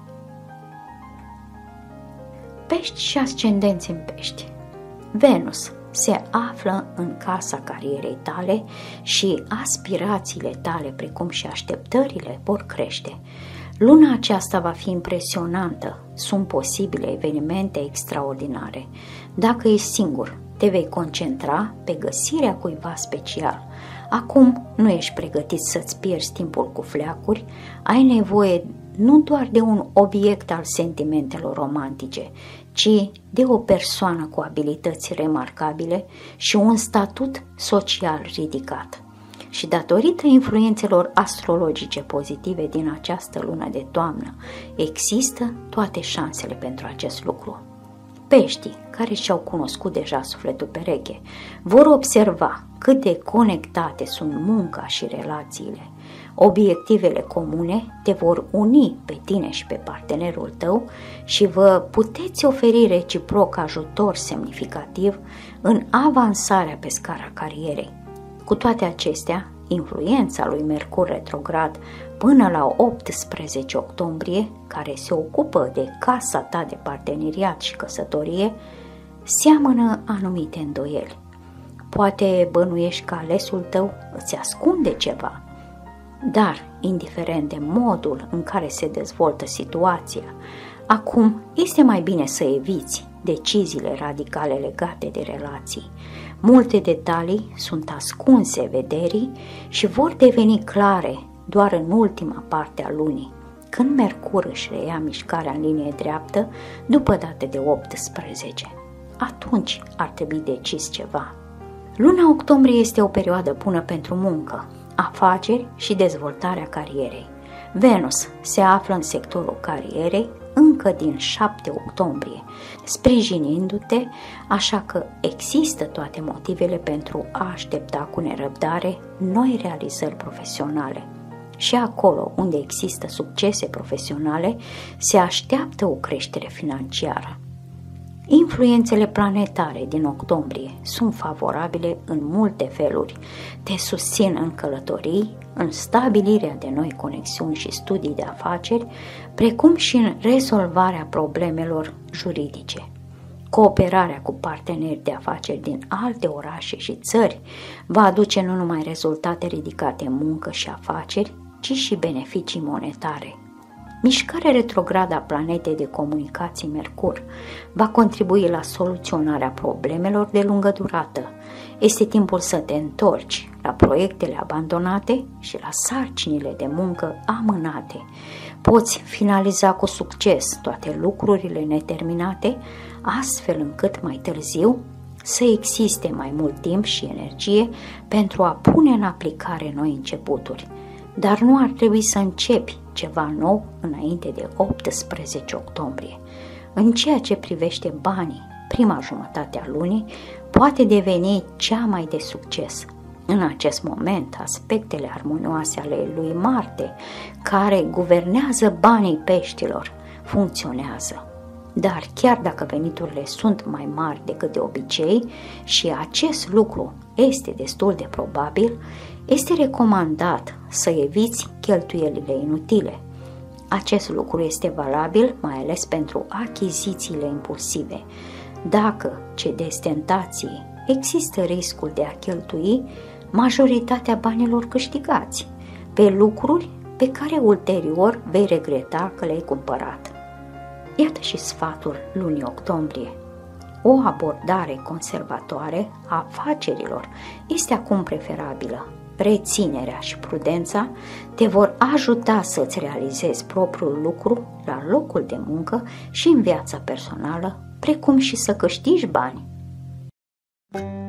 Pești și ascendenți în pești. Venus se află în casa carierei tale și aspirațiile tale, precum și așteptările, vor crește. Luna aceasta va fi impresionantă, sunt posibile evenimente extraordinare. Dacă ești singur, te vei concentra pe găsirea cuiva special. Acum nu ești pregătit să-ți pierzi timpul cu fleacuri, ai nevoie nu doar de un obiect al sentimentelor romantice, ci de o persoană cu abilități remarcabile și un statut social ridicat. Și datorită influențelor astrologice pozitive din această lună de toamnă, există toate șansele pentru acest lucru. Peștii, care și-au cunoscut deja sufletul pereche, vor observa cât de conectate sunt munca și relațiile. Obiectivele comune te vor uni pe tine și pe partenerul tău și vă puteți oferi reciproc ajutor semnificativ în avansarea pe scara carierei. Cu toate acestea, influența lui Mercur retrograd până la optsprezece octombrie, care se ocupă de casa ta de parteneriat și căsătorie, seamănă anumite îndoieli. Poate bănuiești că alesul tău îți ascunde ceva, dar, indiferent de modul în care se dezvoltă situația, acum este mai bine să eviți deciziile radicale legate de relații. Multe detalii sunt ascunse vederii și vor deveni clare doar în ultima parte a lunii, când Mercur își reia mișcarea în linie dreaptă după data de optsprezece. Atunci ar trebui decis ceva. Luna octombrie este o perioadă bună pentru muncă, afaceri și dezvoltarea carierei. Venus se află în sectorul carierei încă din șapte octombrie, sprijinindu-te, așa că există toate motivele pentru a aștepta cu nerăbdare noi realizări profesionale. Și acolo unde există succese profesionale, se așteaptă o creștere financiară. Influențele planetare din octombrie sunt favorabile în multe feluri. Te susțin în călătorii, în stabilirea de noi conexiuni și studii de afaceri, precum și în rezolvarea problemelor juridice. Cooperarea cu parteneri de afaceri din alte orașe și țări va aduce nu numai rezultate ridicate în muncă și afaceri, ci și beneficii monetare. Mișcarea retrogradă a planetei de comunicații Mercur va contribui la soluționarea problemelor de lungă durată. Este timpul să te întorci la proiectele abandonate și la sarcinile de muncă amânate. Poți finaliza cu succes toate lucrurile neterminate, astfel încât mai târziu să existe mai mult timp și energie pentru a pune în aplicare noi începuturi. Dar nu ar trebui să începi ceva nou înainte de optsprezece octombrie. În ceea ce privește banii, prima jumătate a lunii poate deveni cea mai de succes. În acest moment, aspectele armonioase ale lui Marte, care guvernează banii peștilor, funcționează. Dar chiar dacă veniturile sunt mai mari decât de obicei și acest lucru este destul de probabil, este recomandat să eviți cheltuielile inutile. Acest lucru este valabil mai ales pentru achizițiile impulsive. Dacă cedezi tentației, există riscul de a cheltui majoritatea banilor câștigați pe lucruri pe care ulterior vei regreta că le-ai cumpărat. Iată și sfatul lunii octombrie. O abordare conservatoare a afacerilor este acum preferabilă. Reținerea și prudența te vor ajuta să-ți realizezi propriul lucru la locul de muncă și în viața personală, precum și să câștigi bani.